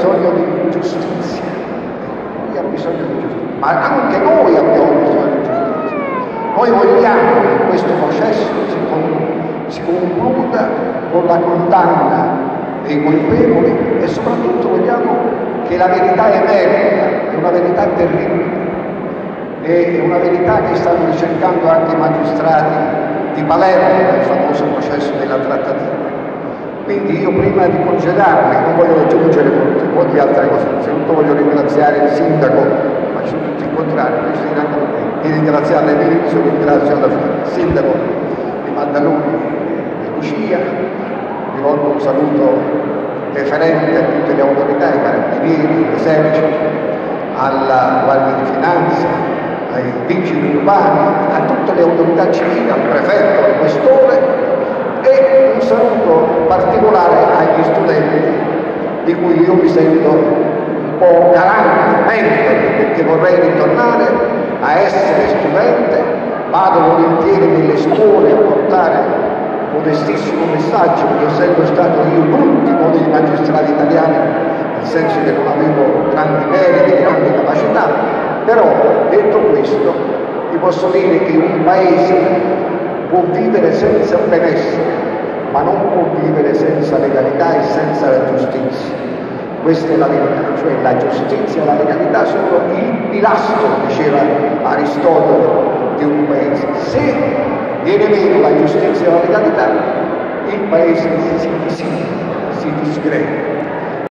bisogno di giustizia, lui ha bisogno di giustizia, ma anche noi abbiamo bisogno di giustizia. Noi vogliamo che questo processo si concluda con la condanna dei colpevoli e soprattutto vogliamo che la verità emerga, è una verità terribile, è una verità che stanno ricercando anche i magistrati di Palermo nel famoso processo della trattativa. Quindi io prima di congedarmi non voglio aggiungere molte altre cose, innanzitutto voglio ringraziare il sindaco, ma ci sono tutti i contrari, di ringraziare all'inizio, ringrazio alla fine, il sindaco di Maddaloni e Lucia, rivolgo un saluto deferente a tutte le autorità, ai carabinieri, all'esercito, alla Guardia di Finanza, ai vigili urbani, a tutte le autorità civili, al prefetto, al questore, e un saluto particolare agli studenti di cui io mi sento un po' garante, perché vorrei ritornare a essere studente, vado volentieri nelle scuole a portare un modestissimo messaggio, perché essendo stato io l'ultimo dei magistrati italiani, nel senso che non avevo grandi meriti, grandi capacità, però detto questo vi posso dire che un paese può vivere senza benessere, ma non può vivere senza legalità e senza la giustizia. Questa è la verità, cioè la giustizia e la legalità sono il pilastro, diceva Aristotele, di un paese. Se viene meno la giustizia e la legalità, il paese si disgrega.